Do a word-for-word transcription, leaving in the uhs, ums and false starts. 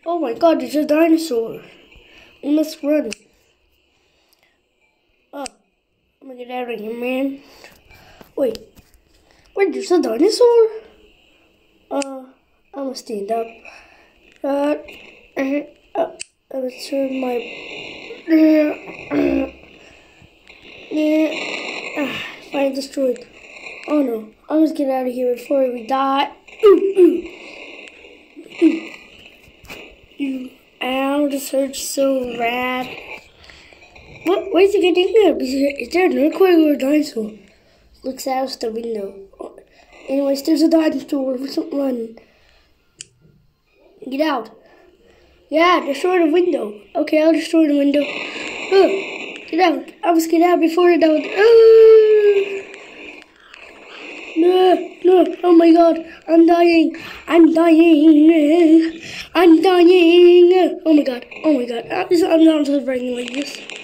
Oh my god, there's a dinosaur. We must run. Oh, I'm gonna get out of here, man. Wait, wait, there's a dinosaur? Uh, I'm gonna stand up. Uh, uh, uh I'm gonna turn my... Uh, uh, uh, fire destroyed. Oh no, I must get out of here before we die. Ooh, ooh. Ooh. Ooh. Ow, this hurts so bad. What? Where's it getting up? Is, is there an earthquake or a dinosaur? Looks out the window. Oh. Anyways, there's a dinosaur. Run. Get out. Yeah, destroy the window. Okay, I'll destroy the window. Oh, get out. I must get out before it down. Oh. No, no, oh my god, I'm dying, I'm dying, I'm dying, oh my god, oh my god, I'm not surviving like this.